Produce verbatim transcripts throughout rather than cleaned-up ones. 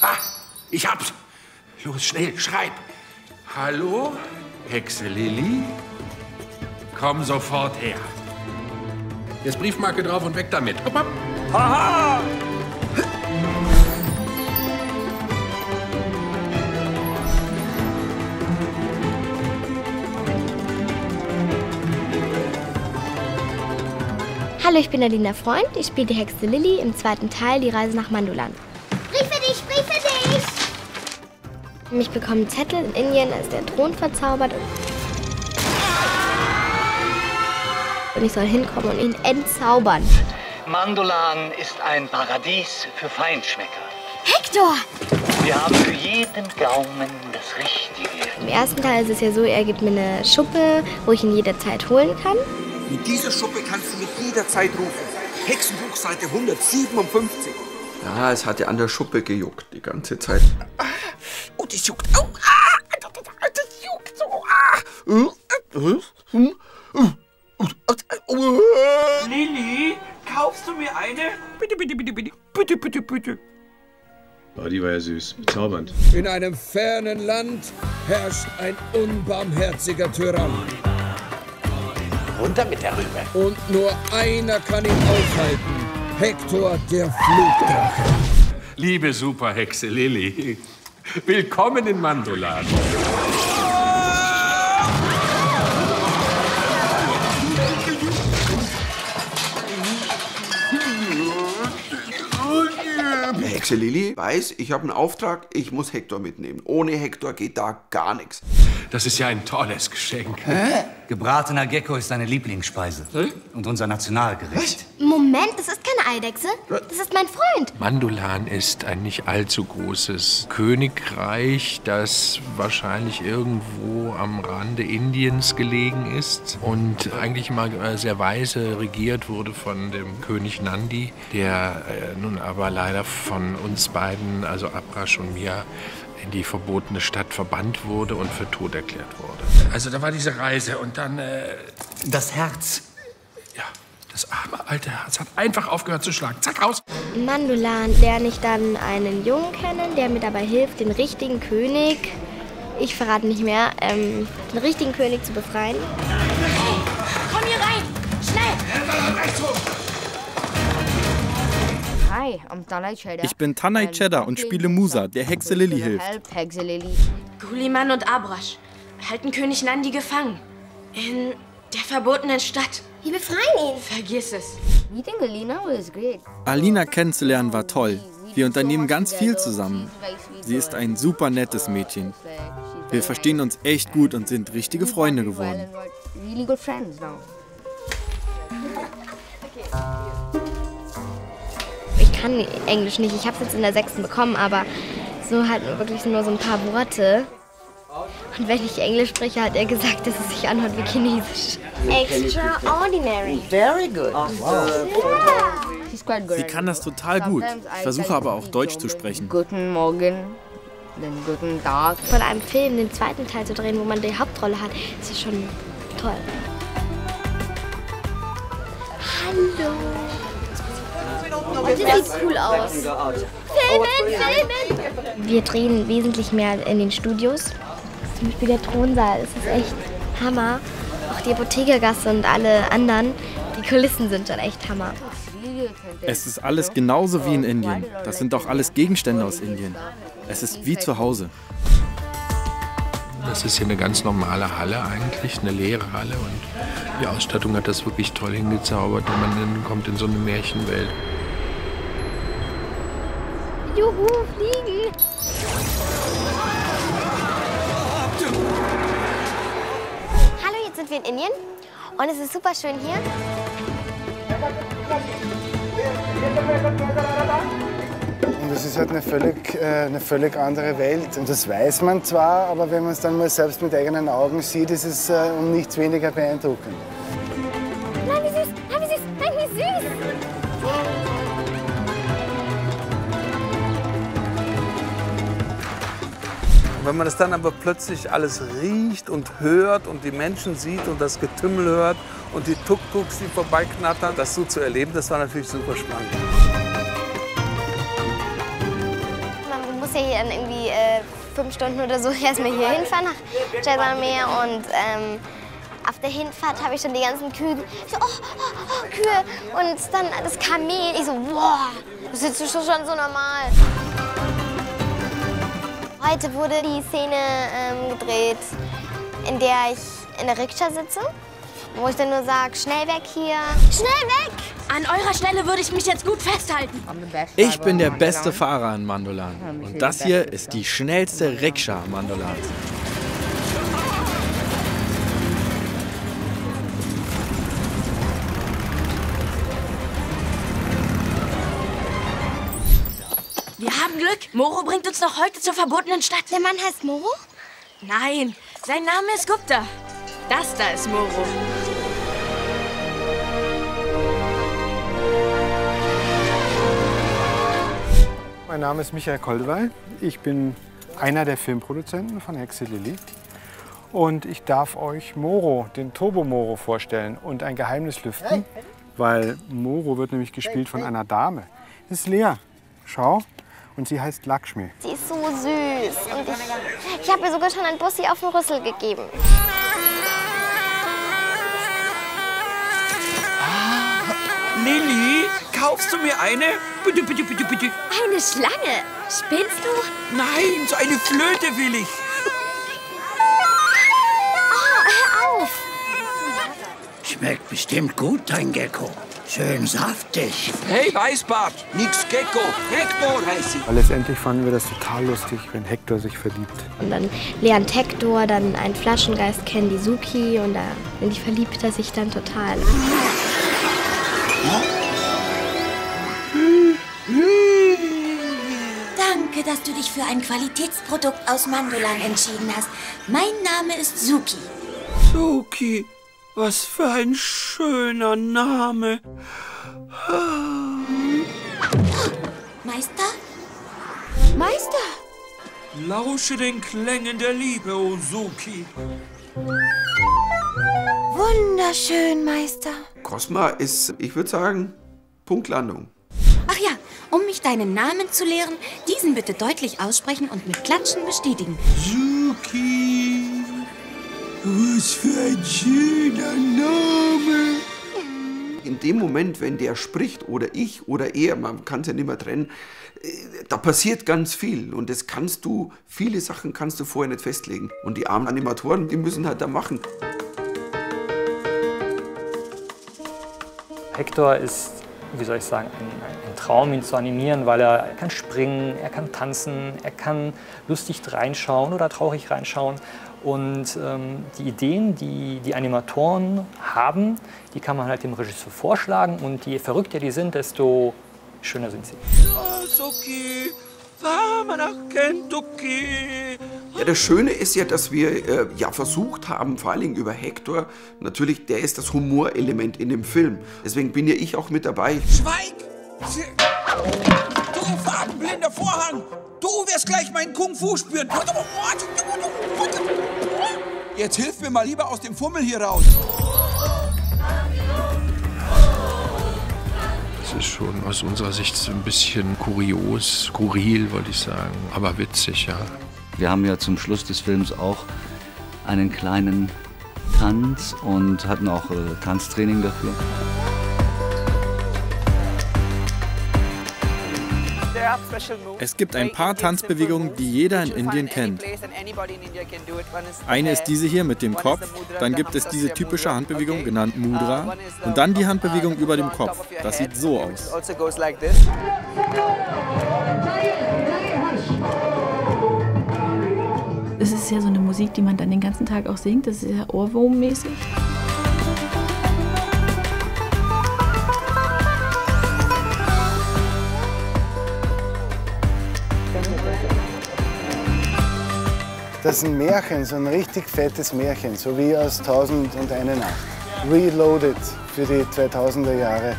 Ah, ich hab's. Los, schnell, schreib. Hallo, Hexe Lilly? Komm sofort her. Jetzt Briefmarke drauf und weg damit. Hopp, hopp. Haha! Hallo, ich bin Alina Freund. Ich spiele die Hexe Lilly im zweiten Teil, die Reise nach Mandolan. Brief für dich, Brief für dich! Ich bekomme einen Zettel. In Indien ist der Thron verzaubert. Und ich soll hinkommen und ihn entzaubern. Mandolan ist ein Paradies für Feinschmecker. Hector! Wir haben für jeden Gaumen das Richtige. Im ersten Teil ist es ja so, er gibt mir eine Schuppe, wo ich ihn jederzeit holen kann. Mit dieser Schuppe kannst du mit jeder Zeit rufen. Hexenbuch Seite hundertsiebenundfünfzig. Ja, es hat ja an der Schuppe gejuckt die ganze Zeit. Oh, das juckt. Oh, ah, das juckt so. Ah. Lilly, kaufst du mir eine? Bitte, bitte, bitte, bitte. Bitte, bitte, bitte. Oh, die war ja süß. Bezaubernd. In einem fernen Land herrscht ein unbarmherziger Tyrann. Runter mit der Rübe. Und nur einer kann ihn aufhalten. Hector, der Flugdrache. Liebe Superhexe Lilly, willkommen in Mandolan. Hexe Lilly weiß, ich habe einen Auftrag, ich muss Hector mitnehmen. Ohne Hector geht da gar nichts. Das ist ja ein tolles Geschenk. Hä? Gebratener Gecko ist seine Lieblingsspeise. Hä? Und unser Nationalgericht. Moment, das ist keine Eidechse. Das ist mein Freund. Mandolan ist ein nicht allzu großes Königreich, das wahrscheinlich irgendwo am Rande Indiens gelegen ist und eigentlich mal sehr weise regiert wurde von dem König Nandi, der äh, nun aber leider von uns beiden, also Abrash und mir, in die verbotene Stadt verbannt wurde und für tot erklärt wurde. Also da war diese Reise und dann... Äh, das Herz. Ja, das arme alte Herz hat einfach aufgehört zu schlagen. Zack, raus! In Mandolan lerne ich dann einen Jungen kennen, der mir dabei hilft, den richtigen König, ich verrate nicht mehr, ähm, den richtigen König zu befreien. Komm hier rein! Schnell! Hi, I'm Tanay Cheddar. Ich bin Tanay Cheddar und spiele Musa, der Hexe Lilly hilft. Hexe Lilly. Guliman und Abrash halten König Nandi gefangen. In der verbotenen Stadt. Wir befreien ihn. Vergiss es. Meeting Alina was great. Alina kennenzulernen war toll. Wir unternehmen ganz viel zusammen. Sie ist ein super nettes Mädchen. Wir verstehen uns echt gut und sind richtige Freunde geworden. Really good friends now. Ich kann Englisch nicht, ich habe es jetzt in der sechsten bekommen, aber so halt wirklich nur so ein paar Worte. Und wenn ich Englisch spreche, hat er gesagt, dass es sich anhört wie Chinesisch. Extraordinary. Very good. Yeah. Sie kann das total gut. Ich versuche aber auch Deutsch zu sprechen. Guten Morgen, dann guten Tag. Von einem Film den zweiten Teil zu drehen, wo man die Hauptrolle hat, ist ja schon toll. Hallo. Oh, das sieht cool aus. Filmen, filmen! Wir drehen wesentlich mehr in den Studios. Zum Beispiel der Thronsaal, das ist echt Hammer. Auch die Apothekergasse und alle anderen, die Kulissen sind schon echt Hammer. Es ist alles genauso wie in Indien. Das sind auch alles Gegenstände aus Indien. Es ist wie zu Hause. Das ist hier eine ganz normale Halle eigentlich, eine leere Halle. Und die Ausstattung hat das wirklich toll hingezaubert. Und man kommt in so eine Märchenwelt. Juhu, fliegen! Hallo, jetzt sind wir in Indien und es ist super schön hier. Und es ist halt eine völlig, äh, eine völlig andere Welt. Und das weiß man zwar, aber wenn man es dann mal selbst mit eigenen Augen sieht, ist es äh, um nichts weniger beeindruckend. Nein, wie süß! Nein, wie süß! Nein, wie süß! Wenn man das dann aber plötzlich alles riecht und hört und die Menschen sieht und das Getümmel hört und die Tuk-Tuks, die vorbeiknattern, das so zu erleben, das war natürlich super spannend. muss ja hier dann irgendwie äh, fünf Stunden oder so erstmal hier hinfahren nach Jaisalmer und ähm, auf der Hinfahrt habe ich schon die ganzen Kühe, ich so, oh, oh, oh, Kühe und dann das Kamel, ich so, boah, das ist jetzt schon so normal. Heute wurde die Szene ähm, gedreht, in der ich in der Rikscha sitze, wo ich dann nur sage, schnell weg hier, schnell weg! An eurer Stelle würde ich mich jetzt gut festhalten. Ich bin der beste Fahrer in Mandolan und das hier ist die schnellste Rikscha Mandolans. Wir haben Glück. Moro bringt uns noch heute zur verbotenen Stadt. Der Mann heißt Moro? Nein, sein Name ist Gupta. Das da ist Moro. Mein Name ist Michael Koldewey. Ich bin einer der Filmproduzenten von Hexe Lilly. Und ich darf euch Moro, den Turbo Moro, vorstellen und ein Geheimnis lüften, weil Moro wird nämlich gespielt von einer Dame. Das ist Lea. Schau. Und sie heißt Lakshmi. Sie ist so süß. Und ich, ich habe ihr sogar schon ein Bussi auf den Rüssel gegeben. Ah, Lilly, kaufst du mir eine? Bitte, bitte, bitte, bitte. Eine Schlange? Spinnst du? Nein, so eine Flöte will ich. Oh, hör auf. Schmeckt bestimmt gut, dein Gecko. Schön saftig. Hey, Weißbart, nix Gecko. Hector heißt sie. Aber letztendlich fanden wir das total lustig, wenn Hector sich verliebt. Und dann lernt Hector dann einen Flaschengeist kennen, die Suki. Und da in die verliebt er sich dann total. Danke, dass du dich für ein Qualitätsprodukt aus Mandolan entschieden hast. Mein Name ist Suki. Suki. Was für ein schöner Name. Meister? Meister? Lausche den Klängen der Liebe, O Suki. Wunderschön, Meister. Cosma ist, ich würde sagen, Punktlandung. Ach ja, um mich deinen Namen zu lehren, diesen bitte deutlich aussprechen und mit Klatschen bestätigen. Suki. Was für ein schöner Name. In dem Moment, wenn der spricht oder ich oder er, man kann es ja nicht mehr trennen, da passiert ganz viel und das kannst du, viele Sachen kannst du vorher nicht festlegen. Und die armen Animatoren, die müssen halt da machen. Hector ist, wie soll ich sagen, ein, ein Traum, ihn zu animieren, weil er, er kann springen, er kann tanzen, er kann lustig reinschauen oder traurig reinschauen. Und ähm, die Ideen, die die Animatoren haben, die kann man halt dem Regisseur vorschlagen. Und je verrückter die sind, desto schöner sind sie. Ja, das Schöne ist ja, dass wir äh, ja versucht haben, vor allen Dingen über Hector, natürlich, der ist das Humorelement in dem Film. Deswegen bin ja ich auch mit dabei. Schweig! Du farbenblinder Vorhang! Du wirst gleich meinen Kung-Fu spüren. Jetzt hilf mir mal lieber aus dem Fummel hier raus. Das ist schon aus unserer Sicht so ein bisschen kurios, skurril, wollte ich sagen, aber witzig, ja. Wir haben ja zum Schluss des Films auch einen kleinen Tanz und hatten auch äh, Tanztraining dafür. Es gibt ein paar Tanzbewegungen, die jeder in Indien kennt. Eine ist diese hier mit dem Kopf, dann gibt es diese typische Handbewegung, genannt Mudra, und dann die Handbewegung über dem Kopf. Das sieht so aus. Es ist ja so eine Musik, die man dann den ganzen Tag auch singt, das ist ja Ohrwurmmäßig. Das ist ein Märchen, so ein richtig fettes Märchen, so wie aus Tausend und eine Nacht. Reloaded für die zweitausender Jahre.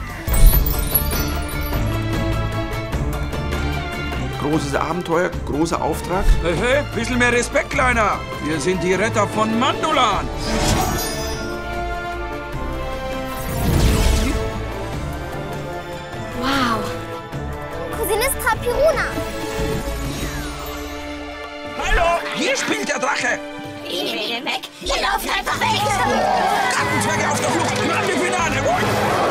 Großes Abenteuer, großer Auftrag. Hey, hey, bisschen mehr Respekt, Kleiner. Wir sind die Retter von Mandolan. Wow. Cousine Strapiruna. Hier spielt der Drache. Ich nehme ihn weg. Ihr lauft einfach weg. Gartenzwerge auf der Flucht. Grande Finale.